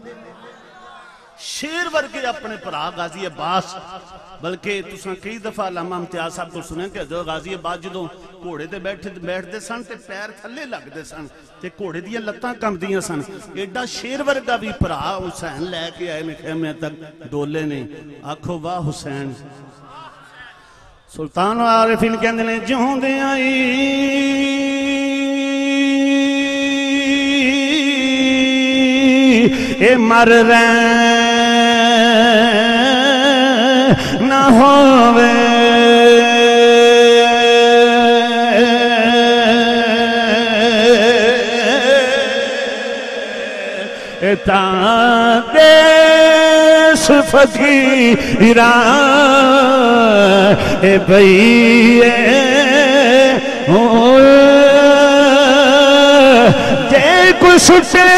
شیر ورگے اپنے پرا غازی عباس۔ بلکہ تساں کئی دفعہ علامہ امتیاز صاحب کو سنیں کہ غازی عباس جدوں گھوڑے تے بیٹھتے سن تے پیر تھلے لگتے سن تے گھوڑے دیاں لتاں کمدیاں سن، ایڈا شیر ورگا بھی پرا حسین لے کے آئے نے خیمے تک ڈولے نے۔ آکھو واہ حسین۔ سلطان عارفین کہندے نے جوں دے آئی اے مر رہے نہ ہووے، تاں دیس فقیراں اے بھئیے جے کوئی سٹے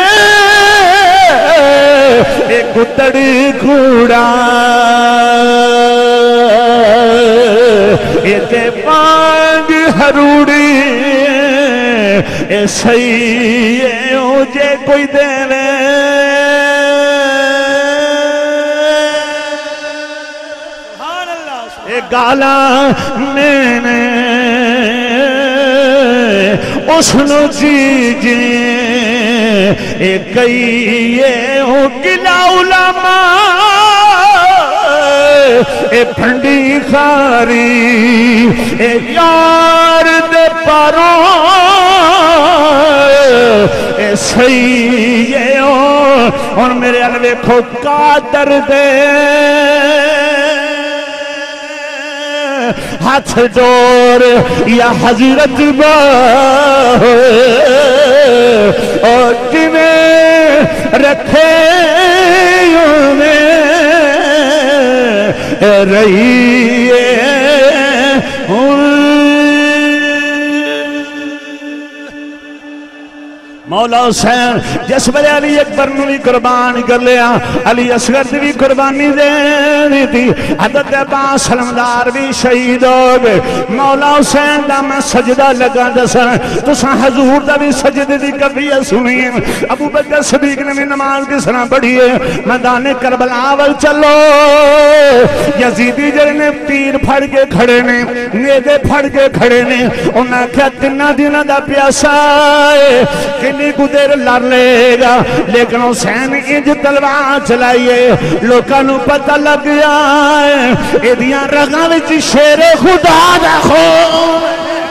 اے گتڑ گھوڑا اے تے پانگ ہروڑی اے سیئے ہو جے کوئی دینے اے گالا میں نے اس نو جیجے اے کئیے ہو گلا علماء اے پھنڈی خاری اے یار دے پاروں اے سیئے ہو۔ اور میرے علوے کھو قادر دے ہاتھ ڈور یا حضرت با اور جنہیں رکھے میں رہیے مولا حسین جس ویلے علی اکبر نو بھی قربان کر لیا علی اصغر دی بھی قربانی دینی تھی حضرت عباس علمدار بھی شہید ہو گئے مولا حسین دا میں سجدہ لگا دسن تساں حضور دا بھی سجدے دی کیفیت سنی ابو بکر صدیق نے بھی نماز کس طرح پڑھی ہے میدان کربلا ول چلو یزیدی جڑے نے تیر پھڑ کے کھڑے نے نیزے پھڑ کے کھڑے نے انہاں کیا تنہ دنہ دا پیاسا ہے کنی کو دیر لڑ لے گا لیکن حسین انج تلوار چلائیے لوکاں نو پتہ لگ گیا ہے ایدیاں رگاں وچ شیر خدا دا خون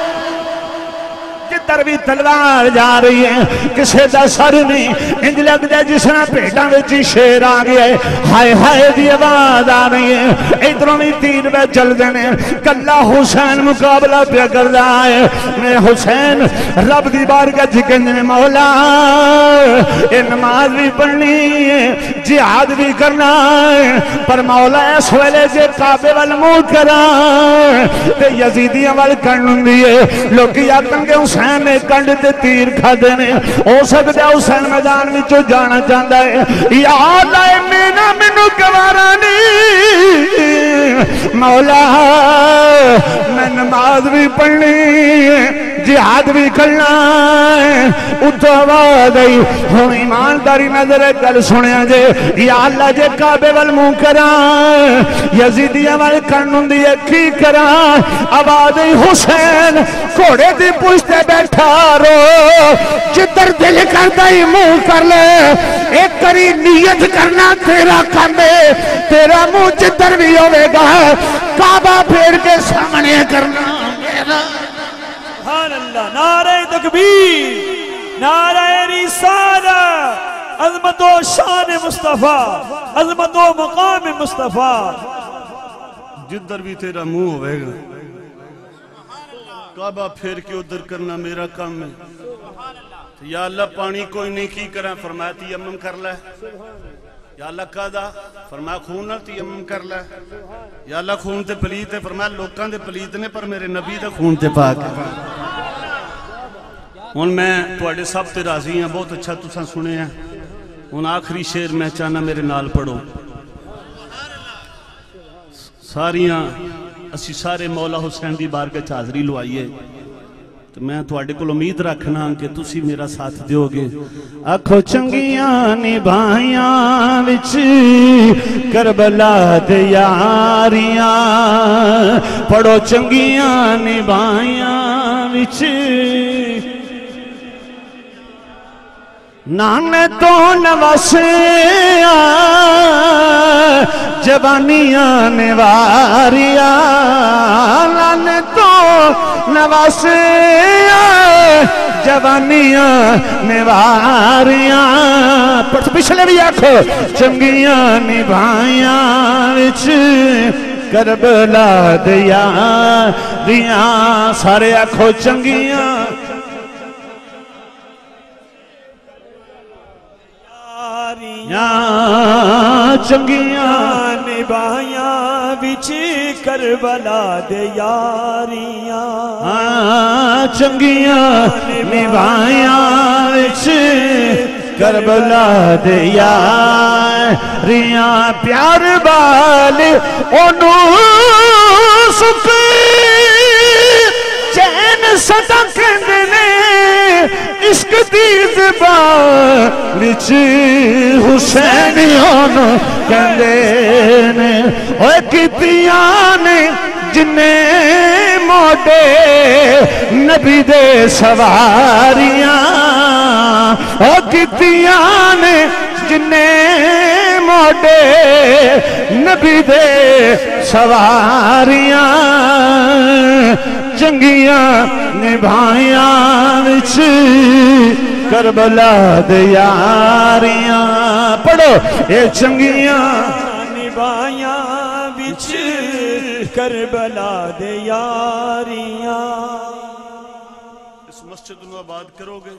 جدھر بھی تلوار جا رہی ہے کسے دا سر نہیں انج لگ جائے جس نے پیٹاں وچ شیر آ گیا ہے ہائے ہائے دی آواز آ رہی ہے ادھروں بھی تیر پہ چل دینے کلا حسین مقابلہ پہ کر رہا ہے میں حسین رب دی بارگاہ جھکنے مولا اے نماز بھی پڑھنی ہے جہاد بھی کرنا ہے پر مولا اس ویلے جے کعبے وال منہ کرا تے یزیدیاں وال کرن دیے لوکی آکن کے حسین نے کنڈ تے تیر کھا دینے ہو سکتا ہے حسین میدان میں جو جانا چاہتا ہے یا اللہ مینا منو گوارانی مولا میں نماز بھی پڑھنی جہاد بھی کرنا ہے اتو آواز آئی ہوں ایمانداری نظر گل سنیا جے یا اللہ جے کعبے وال منہ کرا یزیدیاں وال کرن دی کی کرا آواز آئی حسین گھوڑے دی پشتے بیٹھا رو جدھر دل کرتا ہی منہ کر لے ایک کری نیت کرنا تیرا کام ہے تیرا منہ جدھر بھی ہوئے گا کعبہ پھیر کے سامنے کرنا میرا سبحان اللہ نعرہ تکبیر نعرہ رسالت عظمت و شان مصطفیٰ عظمت و مقام مصطفیٰ جدھر بھی تیرا منہ ہوئے گا کعبہ پھیر کے ادھر کرنا میرا کام ہے یا اللہ پانی کوئی نہیں کی کریں فرمایا تیمم کر لے یا اللہ قادہ فرمایا خون نہ تیمم کر لے یا اللہ خون تے پلیت ہے فرمایا لوکاں دے پلیت نے پر میرے نبی دے خون تے پاک ہے ان میں توڑے سب تے راضی ہیں بہت اچھا تساں سنے ہیں ان آخری شعر میں چاہنا میرے نال پڑھو ساریاں اسی سارے مولا حسین دی بارگاہ چ حاضری لوائیے تو میں تواڈے کول امید رکھنا کہ تسی میرا ساتھ دیو گے آکھو چنگیاں نبھائیاں وچ کربلا دے یاریاں پڑھو چنگیاں نبھائیاں وچ نانے تو نواسیاں جوانیاں نواریاں نانے تو نواسیاں جوانیاں نواریاں پچھلے بھی آکھو چنگیاں نبھائیاں وچ کربلا دے یاریاں سارے آکھو چنگیاں چنگیاں نبھائیاں وچ کربلا دے یاریاں چنگیاں نبھائیاں وچ کربلا دے یاریاں پیار والے انہوں سکھ چین صدا کندنے عشق دی زبان وچ حسینیان کہندے نے اوے کیتیاں نے جنے موڈے نبی دے سواریاں او کیتیاں نے جنے موڈے نبی دے سواریاں چنگیاں نبھائیاں وچ کربلا دے یاریاں پڑھو اے چنگیاں نبھائیاں وچ کربلا دے یاریاں اس مسجد نو آباد کرو گے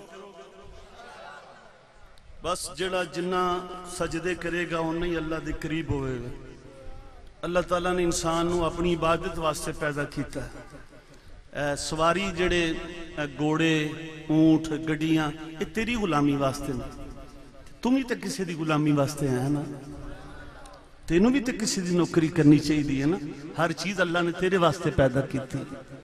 بس جڑا جنہ سجدے کرے گا انہیں ہی اللہ دے قریب ہوئے گا اللہ تعالیٰ نے انسان نو اپنی عبادت واسطے پیدا کیتا ہے سواری جڑے گھوڑے اونٹ گڈیاں یہ تیری غلامی واسطے نا تم ہی تو کسی دی غلامی واسطے ہیں نا تینوں بھی تو کسی دی نوکری کرنی چاہیے نا ہر چیز اللہ نے تیرے واسطے پیدا کی تھی